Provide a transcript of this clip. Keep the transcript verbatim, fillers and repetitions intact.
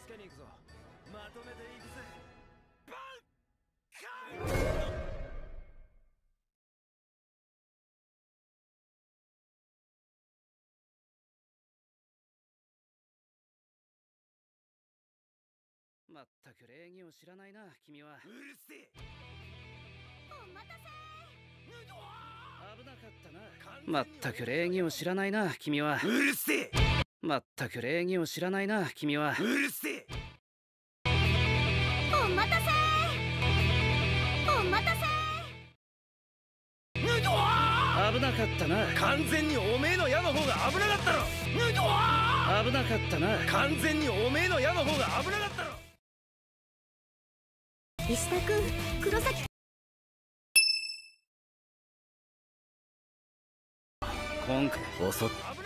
助けに行くぞ。まとめていくぜ。バンカー。まったく礼儀を知らないな、君は。うるせえ。お待たせ。危なかったな。まったく礼儀を知らないな、君は。うるせえ。まったく礼儀を知らないな、君は。うるせえ。お待たせ。お待たせ。危なかったな。完全におめえの矢の方が危なかったろ。危なかったな。完全におめえの矢の方が危なかったろ。 石田君、黒崎。 今回襲っ